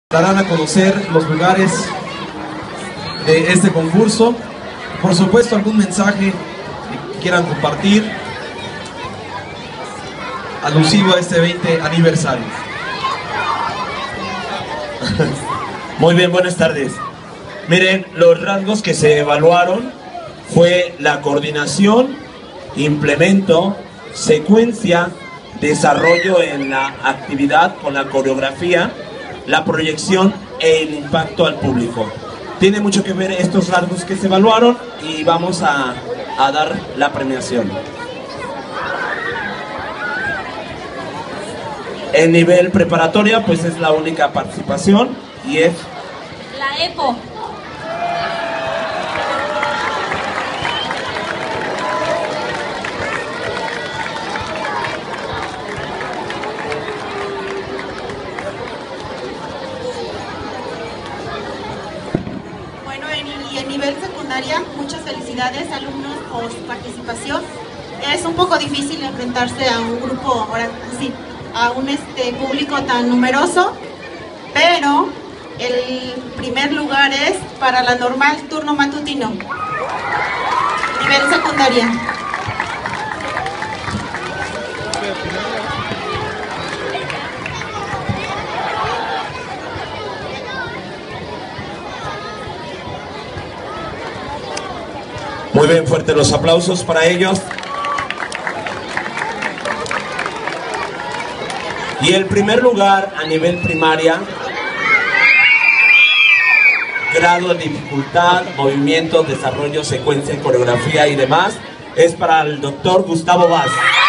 Darán a conocer los lugares de este concurso. Por supuesto, algún mensaje que quieran compartir alusivo a este 20 aniversario. Muy bien, buenas tardes. Miren, los rasgos que se evaluaron fue la coordinación, implemento, secuencia, desarrollo en la actividad con la coreografía, la proyección e el impacto al público. Tiene mucho que ver estos rasgos que se evaluaron y vamos a dar la premiación. En nivel preparatoria, pues es la única participación y es la EPO. Bueno, y en nivel secundaria, muchas felicidades alumnos por su participación. Es un poco difícil enfrentarse a un grupo, ahora sí, a un público tan numeroso, pero el primer lugar es para la normal turno matutino, nivel secundaria. muy bien, fuertes los aplausos para ellos. Y el primer lugar a nivel primaria, grado de dificultad, movimiento, desarrollo, secuencia, coreografía y demás, es para el doctor Gustavo Vaz.